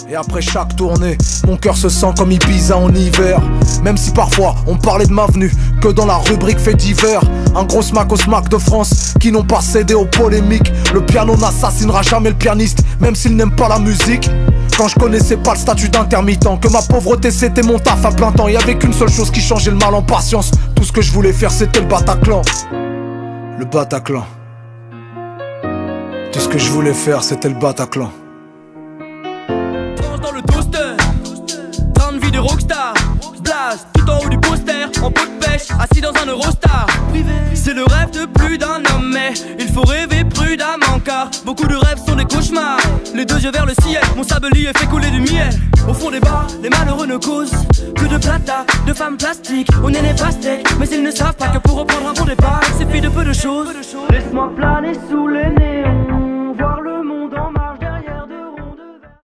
Et après chaque tournée, mon cœur se sent comme Ibiza en hiver. Même si parfois on parlait de ma venue que dans la rubrique fait divers. Un gros smack au smack de France qui n'ont pas cédé aux polémiques. Le piano n'assassinera jamais le pianiste, même s'il n'aime pas la musique. Quand je connaissais pas le statut d'intermittent, que ma pauvreté c'était mon taf à plein temps. Y'avait qu'une seule chose qui changeait le mal en patience. Tout ce que je voulais faire c'était le Bataclan. Le Bataclan. Tout ce que je voulais faire c'était le Bataclan. Dans le toaster, train de vie de rockstar. Blast, tout en haut du poster, en pot de pêche, assis dans un Eurostar. C'est le rêve de plus d'un homme, mais il faut rêver prudemment, car beaucoup de rêves sont des cauchemars. Les deux yeux vers le ciel, mon sablier fait couler du miel. Au fond des bars, les malheureux ne causent que de plata, de femmes plastiques, au nez pastèque. Mais ils ne savent pas que pour reprendre un bon départ, il suffit de peu de choses. Laisse-moi planer sous les nez.